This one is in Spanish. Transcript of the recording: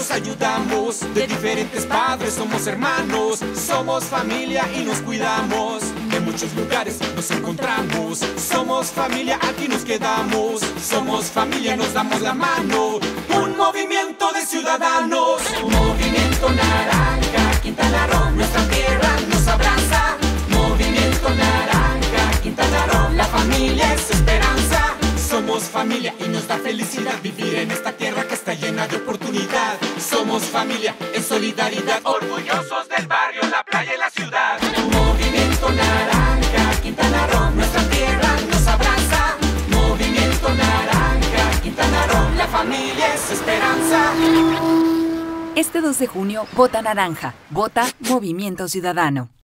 nos ayudamos. De diferentes padres somos hermanos. Somos familia y nos cuidamos. En muchos lugares nos encontramos. Somos familia, aquí nos quedamos. Somos familia, nos damos la mano. Un movimiento de ciudadanos. Movimiento Naranja, Quintana Roo, nuestra tierra nos abraza. Movimiento Naranja, Quintana Roo, la familia es esperanza. Somos familia y nos da felicidad vivir en esta tierra que está llena de oportunidad. Somos familia en solidaridad, orgullosos del barrio, la playa y la ciudad. Movimiento Naranja, Quintana Roo, nuestra tierra nos abraza. Movimiento Naranja, Quintana Roo, la familia es esperanza. Este 2 de junio, vota naranja. Vota Movimiento Ciudadano.